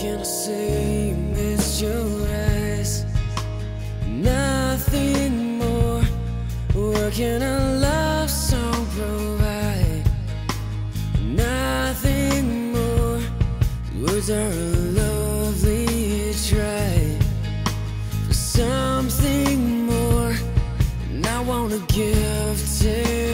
can I say? Miss your eyes, nothing more. What can a love song provide? Nothing more. Words are a lovely try for something more, and I wanna give to